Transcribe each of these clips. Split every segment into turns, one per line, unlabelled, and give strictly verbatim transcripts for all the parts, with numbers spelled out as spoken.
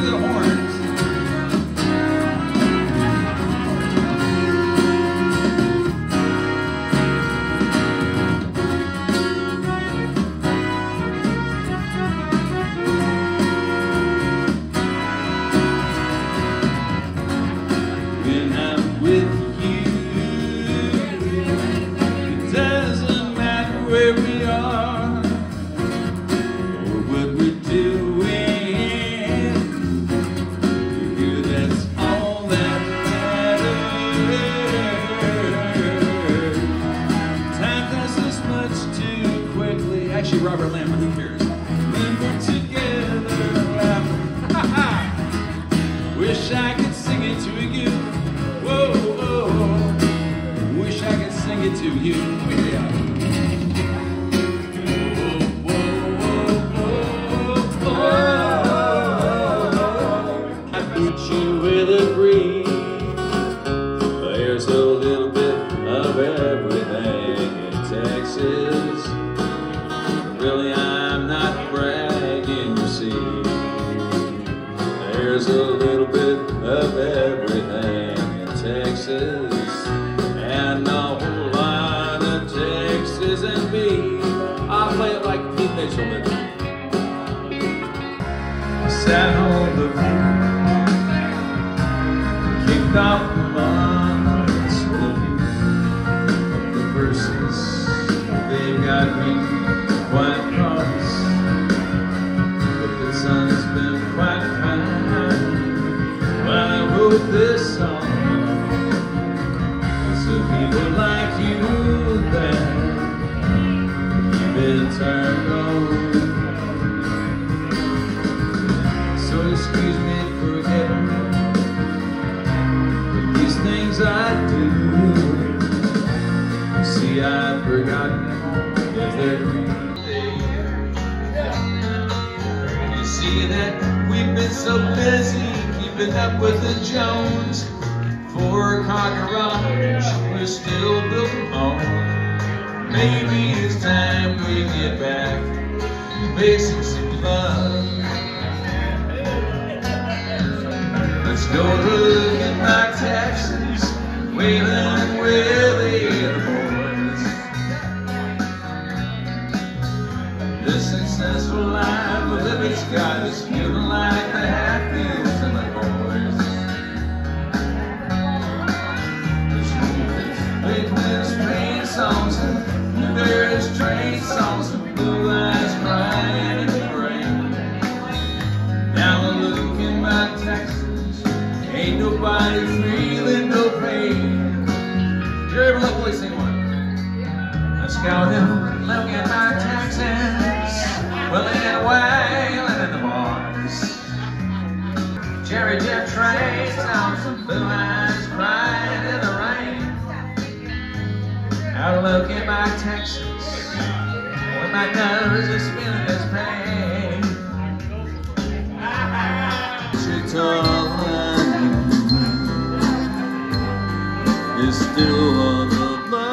the horns. When I'm with you, it doesn't matter where we are or what we're doing. Yeah, that's all that matters. Time passes much too quickly. Actually, Robert Lamb, who cares? When we're together, laughing. Wish I could sing it to you. Whoa, whoa, wish I could sing it to you. Yeah. Whoa, whoa, whoa, whoa. I bet you will agree. There's a little bit of everything in Texas. Really, I'm not bragging, you see. There's a little bit of everything in Texas, and a whole lot of Texas and me. I'll play it like Pete Mitchell. I sat on the roof, kicked off the months with a view of the verses. They got me quite cross, but the sun's been quite kind. When I wrote this song, it's the people like you that keep it turned on. So excuse me for getting these things I do. See, I've forgotten if they're you see that we've been so busy keeping up with the Jones. Four-car garage, we're still building home. Maybe it's time we get back to basics and love. Let's go look at my Texas, Waylon, Willie, and the boys. This successful life we live, it's got us feeling like the Hatfields and the boys. There's train songs and there's train songs and blue eyes crying in the rain. Now I look in my Texas, ain't nobody feeling no pain. Did you ever let Willie sing one? Let's go and look at my Texas, Willie and Waylon and the boys. Jerry Jeff train songs and blue eyes crying in the rain. Now look at my Texas, when my nose is feeling this pain. Wichita Lineman is still on the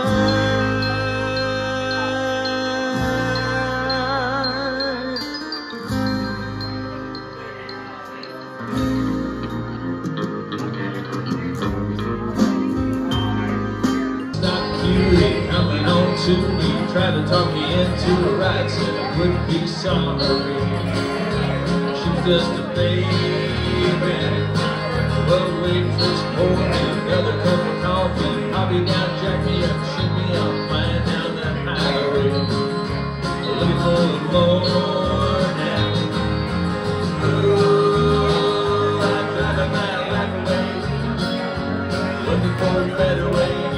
coming on to me, trying to talk me into the right, said I wouldn't be sorry. She's just a baby, but wait for this morning, another cup of coffee. I'll be down, jack me up, ship me up, flying down that highway, looking for the Lord now. Ooh, I'm driving my life away, looking for a better way.